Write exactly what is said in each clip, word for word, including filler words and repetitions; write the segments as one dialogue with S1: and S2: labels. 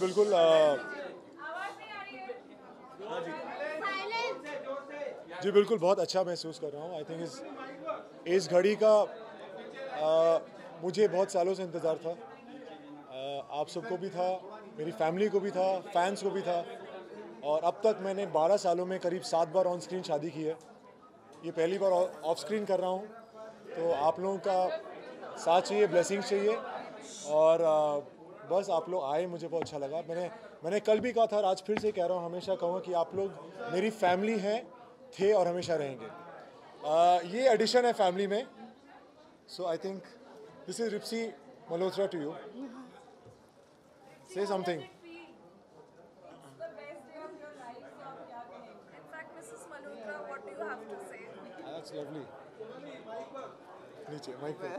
S1: बिल्कुल आ, जी बिल्कुल बहुत अच्छा महसूस कर रहा हूँ। आई थिंक इस इस घड़ी का आ, मुझे बहुत सालों से इंतज़ार था। आ, आप सबको भी था, मेरी फैमिली को भी था, फैंस को भी था, और अब तक मैंने बारह सालों में करीब सात बार ऑन स्क्रीन शादी की है। ये पहली बार ऑफ स्क्रीन कर रहा हूँ, तो आप लोगों का साथ चाहिए, ब्लेसिंग्स चाहिए, और आ, बस आप लोग आए, मुझे बहुत अच्छा लगा। मैंने मैंने कल भी कहा था और आज फिर से कह रहा हूँ, हमेशा कहूँगा कि आप लोग मेरी फैमिली हैं, थे और हमेशा रहेंगे। आ, ये एडिशन है फैमिली में, so I think this is Ripsi Malhotra to you. Say something. That's lovely. नीचे माइक पे।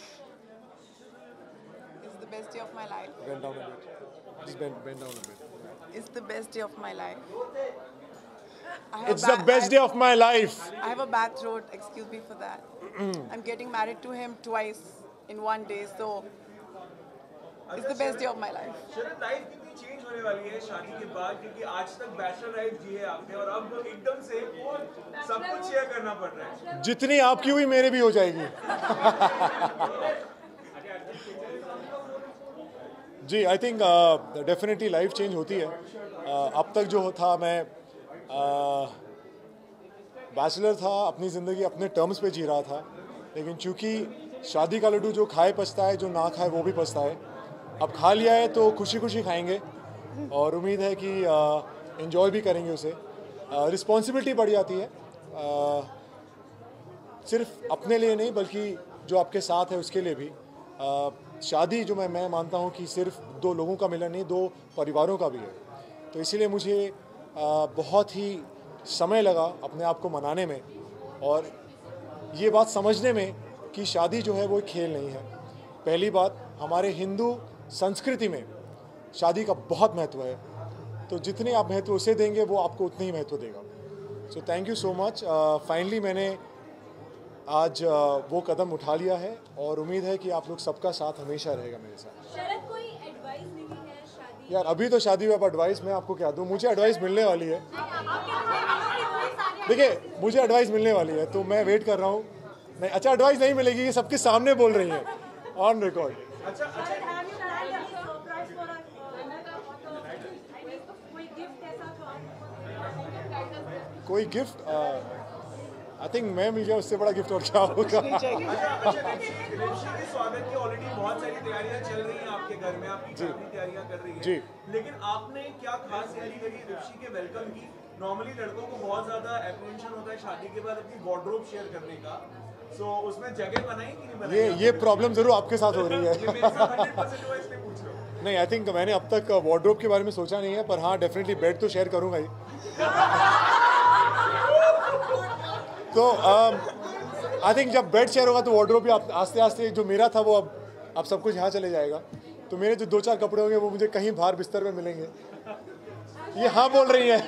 S2: It's the best day of my life.
S1: Bend down a bit. Just bend, bend down a bit.
S2: It's the best day of my life. I
S1: It's the best day of my life.
S2: I have a bad throat. Excuse me for that. I'm getting married to him twice in one day, so it's the best day of my life.
S3: Sharad, life कितनी change होने वाली है शादी के बाद, क्योंकि आज तक बैचलर लाइफ जी है आपने और अब एकदम से सब कुछ शेयर करना पड़ रहा है।
S1: जितनी आपकी हुई मेरे भी हो जाएगी। जी I think definitely life change होती है। uh, अब तक जो था मैं बैचलर uh, था, अपनी ज़िंदगी अपने टर्म्स पे जी रहा था, लेकिन चूंकि शादी का लड्डू जो खाए पछता है, जो ना खाए वो भी पछता है। अब खा लिया है तो खुशी खुशी खाएंगे, और उम्मीद है कि एंजॉय uh, भी करेंगे उसे। रिस्पॉन्सिबिलिटी uh, बढ़ जाती है, uh, सिर्फ अपने लिए नहीं बल्कि जो आपके साथ है उसके लिए भी। uh, शादी जो मैं मैं मानता हूँ कि सिर्फ दो लोगों का मिलन नहीं, दो परिवारों का भी है। तो इसीलिए मुझे आ, बहुत ही समय लगा अपने आप को मनाने में, और ये बात समझने में कि शादी जो है वो एक खेल नहीं है। पहली बात, हमारे हिंदू संस्कृति में शादी का बहुत महत्व है, तो जितने आप महत्व उसे देंगे वो आपको उतने ही महत्व देगा। So thank you so much. Finally मैंने आज वो कदम उठा लिया है, और उम्मीद है कि आप लोग सबका साथ हमेशा रहेगा मेरे साथ।
S4: शरद, कोई एडवाइस नहीं है शादी?
S1: यार अभी तो शादी हुआ, एडवाइस मैं आपको क्या दूं? मुझे एडवाइस मिलने वाली है। देखिए मुझे एडवाइस मिलने वाली है, तो मैं वेट कर रहा हूँ। नहीं, अच्छा एडवाइस नहीं मिलेगी, ये सबके सामने बोल रही हैं ऑन रिकॉर्ड।
S3: अच्छा अच्छा,
S1: कोई गिफ्ट? आई थिंक मैं मिल गया, उससे बड़ा गिफ्ट और क्या होगा।
S3: ऋषि के स्वागत की ऑलरेडी बहुत सारी तैयारियां चल रही हैं आपके घर में, आपकी फैमिली तैयारियां कर रही है
S1: जी।
S3: लेकिन आपने क्या खास तैयारी करी ऋषि के वेलकम की? नॉर्मली लड़कों को बहुत ज्यादा एप्रीहेंशन होता है शादी के बाद अपनी वार्डरोब शेयर करने का, सो उसमें जगह बनाई कि नहीं बनाई?
S1: ये ये प्रॉब्लम जरूर आपके साथ हो रही है।
S3: ये मेरे साथ हंड्रेड परसेंट हुआ, इसलिए पूछ रहा हूं।
S1: नहीं, आई थिंक मैंने अब तक वार्डरोब के बारे में सोचा नहीं है, पर हाँ डेफिनेटली बेड तो शेयर करूंगा ही। तो आई थिंक जब बेड शेयर होगा तो वार्डरोब भी आस्ते आस्ते जो मेरा था वो अब अब सब कुछ यहाँ चले जाएगा। तो मेरे जो दो चार कपड़े होंगे वो मुझे कहीं बाहर बिस्तर में मिलेंगे। ये हाँ बोल रही है।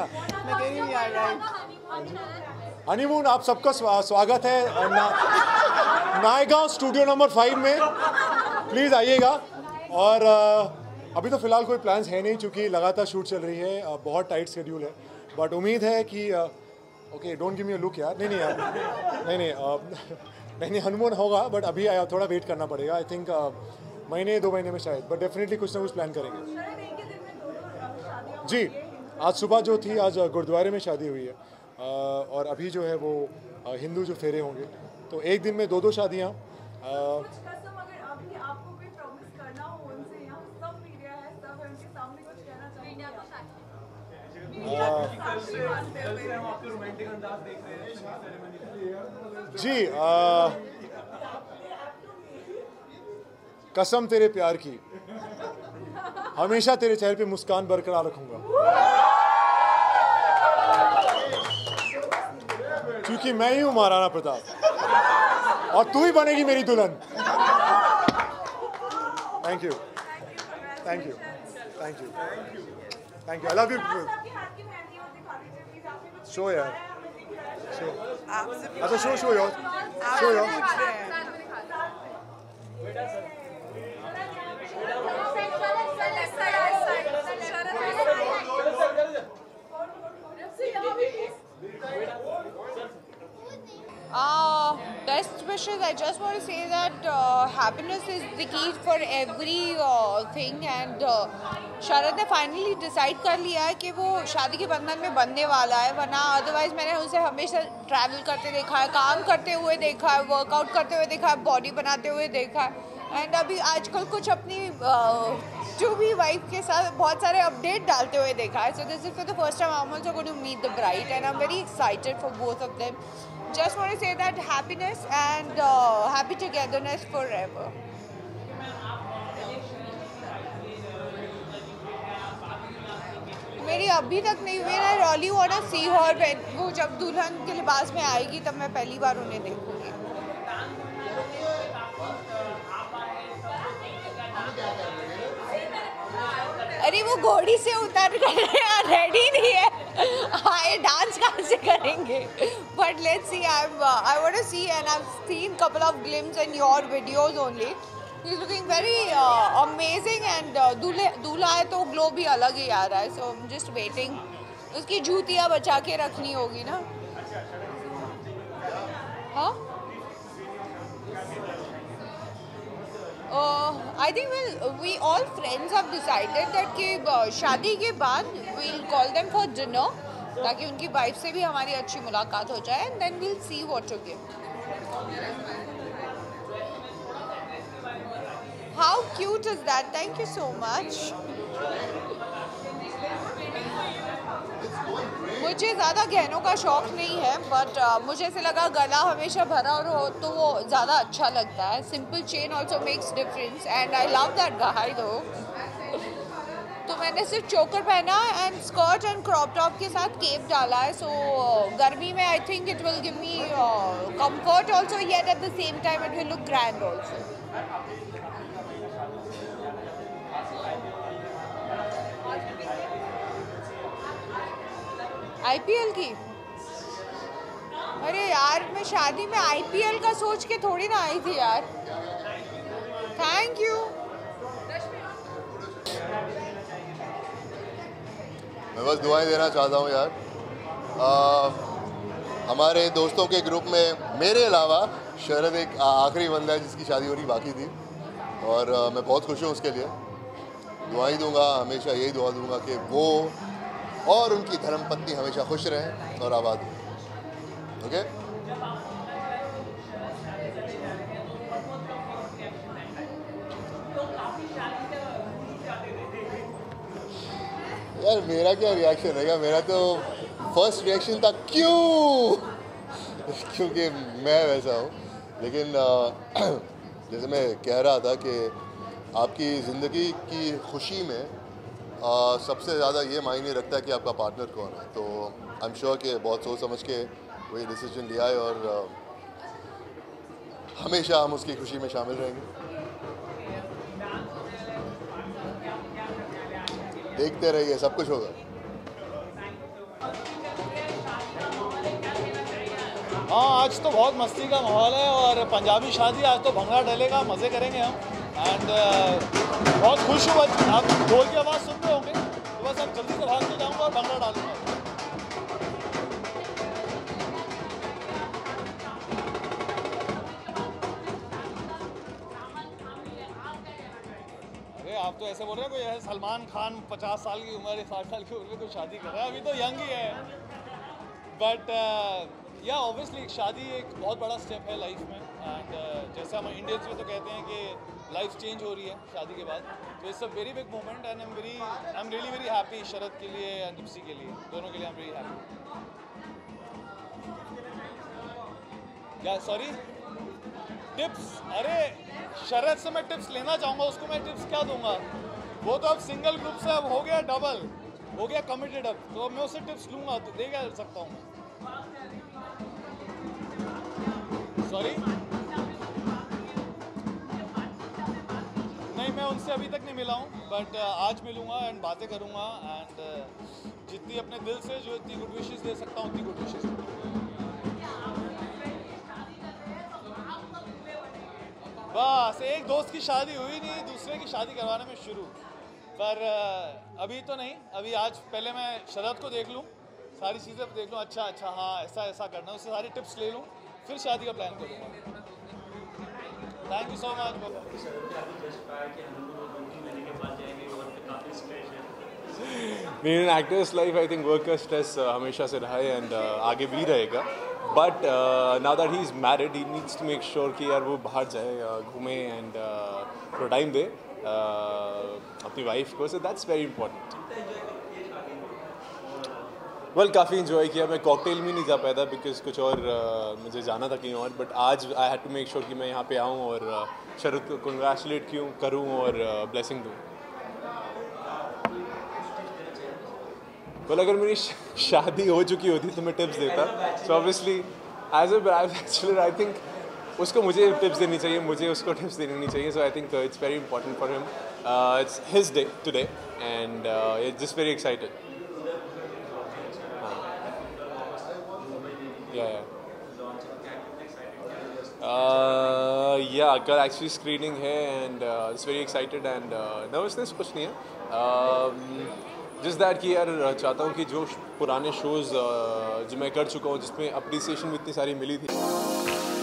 S1: हनीमून आप सबका स्वागत है ना, नायगांव स्टूडियो नंबर फाइव में, प्लीज़ आइएगा। और अभी तो फिलहाल कोई प्लान्स है नहीं, क्योंकि लगातार शूट चल रही है, बहुत टाइट शेड्यूल है, बट उम्मीद है कि okay don't give me a look यार। नहीं नहीं यार, नहीं नहीं आ, नहीं नहीं हनीमून होगा, बट अभी आया थोड़ा वेट करना पड़ेगा। आई थिंक महीने दो महीने में शायद, बट डेफिनेटली कुछ ना कुछ प्लान करेंगे। जी आज सुबह जो थी, आज गुरुद्वारे में शादी हुई है, आ, और अभी जो है वो आ, हिंदू जो फेरे होंगे, तो एक दिन में दो दो शादियाँ। जी आ, कसम तेरे प्यार की, हमेशा तेरे चेहरे पे मुस्कान बरकरार रखूंगा, क्योंकि मैं ही हूं महाराणा प्रताप और तू ही बनेगी मेरी दुल्हन। Thank you, thank you, thank you, thank you, I love you. Show यार, शो, अच्छा शो शो यार, शो यार।
S5: best wishes, I just want to say that uh, happiness is the key for every uh, thing and uh, Sharad ने finally decide कर लिया है कि वो शादी के बंधन में बनने वाला है, वरना अदरवाइज मैंने उसे हमेशा ट्रैवल करते देखा है, काम करते हुए देखा है, वर्कआउट करते हुए देखा है, बॉडी बनाते हुए देखा है एंड अभी आजकल कुछ अपनी टू बी वाइफ के साथ बहुत सारे अपडेट डालते हुए देखा है. So this is for the first time I am also going to meet the bride and I am very excited for both of them. Just want to say that happiness and uh, happy togetherness forever. मेरी अभी तक नहीं हुई. I really want to see her when वो जब दुल्हन के लिबास में आएगी तब मैं पहली बार उन्हें देखूंगी. अरे वो घोड़ी से उतर कर रेडी नहीं है. हाँ ये डांस कहाँ से करेंगे? But let's see. I'm uh, I want to see and I've seen couple of glimpses in your videos only. He's looking very uh, amazing and uh, दूल्हे दूल्हा है तो ग्लो भी अलग ही आ रहा है. So I'm just waiting. उसकी जूतियाँ बचा के रखनी होगी ना. हाँ? Uh, I think we'll, we all friends have decided that कि uh, शादी के बाद we'll call them for dinner ताकि उनकी वाइफ से भी हमारी अच्छी मुलाकात हो जाए and then we'll see what to give. How cute is that? Thank you so much. मुझे ज़्यादा गहनों का शौक नहीं है बट uh, मुझे ऐसे लगा गला हमेशा भरा और हो तो वो ज़्यादा अच्छा लगता है. Simple chain also makes difference and I love that guy though. तो मैंने सिर्फ चोकर पहना and skirt and crop top के साथ केप डाला है. सो so, गर्मी में I think it will give me comfort also yet at the same time it will look grand also. IPL की? अरे यार मैं शादी में आईपीएल का सोच के थोड़ी ना आई थी यार. Thank you.
S6: मैं बस दुआएं देना चाहता हूँ यार. आ, हमारे दोस्तों के ग्रुप में मेरे अलावा शरद एक आखिरी बंदा है जिसकी शादी होनी बाकी थी और आ, मैं बहुत खुश हूँ उसके लिए. दुआएं दूंगा, हमेशा यही दुआ दूंगा कि वो और उनकी धर्मपत्नी हमेशा खुश रहें और आबाद हों. ओके? यार मेरा क्या रिएक्शन रहेगा? मेरा तो फर्स्ट रिएक्शन था क्यों, क्योंकि मैं वैसा हूँ. लेकिन जैसे मैं कह रहा था कि आपकी ज़िंदगी की खुशी में Uh, सबसे ज़्यादा ये मायने रखता है कि आपका पार्टनर कौन है. तो आई एम श्योर कि बहुत सोच समझ के वही डिसीजन लिया है और uh, हमेशा हम उसकी खुशी में शामिल रहेंगे. देखते रहिए, सब कुछ होगा.
S7: हाँ आज तो बहुत मस्ती का माहौल है और पंजाबी शादी, आज तो भंगड़ा डलेगा, मज़े करेंगे हम. एंड uh, बहुत खुश हूँ. आप ढोल की आवाज़ सुन रहे होंगे तो बस अब जल्दी से भाग के जाऊँगा और भंगड़ा डालूंगा. अरे आप तो ऐसे बोल रहे हैं कोई सलमान खान पचास साल की उम्र, साठ साल की उम्र में कोई शादी कर रहा है. अभी तो यंग ही है. बट या ऑब्वियसली शादी एक बहुत बड़ा स्टेप है लाइफ में. एंड uh, जैसे हम इंडियंस में तो कहते हैं कि लाइफ चेंज हो रही है शादी के बाद. तो it's a very big moment and I am very I am really very happy. Sharad के लिए एंड डिप्सी के लिए, दोनों के लिए आई एम वेरी हैप्पी. क्या सॉरी टिप्स? अरे शरद से मैं टिप्स लेना चाहूँगा, उसको मैं टिप्स क्या दूंगा? वो तो अब सिंगल ग्रुप से अब हो गया डबल, हो गया कमिटेड. अब तो मैं उससे टिप्स लूँगा तो दे क्या सकता हूँ मैं? सॉरी नहीं, मैं उनसे अभी तक नहीं मिला हूँ बट आज मिलूँगा एंड बातें करूँगा. एंड जितनी अपने दिल से जो इतनी गुड विशेस दे सकता हूँ उतनी गुड विशेस. बस एक दोस्त की शादी हुई नहीं, दूसरे की शादी करवाने में शुरू. पर अभी तो नहीं, अभी आज पहले मैं शरद को देख लूँ, सारी चीज़ें देख लूँ. अच्छा अच्छा हाँ ऐसा ऐसा करना, उससे सारी टिप्स ले लूँ, फिर शादी का प्लान करूँगा। Thank you so much.
S8: मेरे actors life I think work का स्ट्रेस हमेशा से रहा है एंड आगे भी रहेगा, but now that he is married he needs to make sure कि यार वो बाहर जाए, uh, घूमे एंड थोड़ा टाइम दे uh, अपनी वाइफ को, so that's very important. Well काफ़ी इन्जॉय किया। मैं कॉकटेल में नहीं जा पाया था बिकॉज कुछ और uh, मुझे जाना था कहीं और, बट आज I had to make sure कि मैं यहाँ पे आऊँ और uh, शरद को कंग्रेचुलेट क्यों करूँ और ब्लेसिंग uh, दूँ। वेल अगर मेरी शादी हो चुकी होती तो मैं टिप्स देता, so obviously as a bachelor I think उसको मुझे टिप्स देनी चाहिए, मुझे उसको टिप्स देनी नहीं चाहिए। So I think it's very important for him, it's his day today and it's just very excited. Yeah yeah कल एक्चुअली स्क्रीनिंग है and it's very excited and nervousness कुछ नहीं है, जिस दैट कि यार चाहता हूँ कि जो पुराने शोज़ जो मैं कर चुका हूँ जिसमें अप्रिसिएशन भी इतनी सारी मिली थी।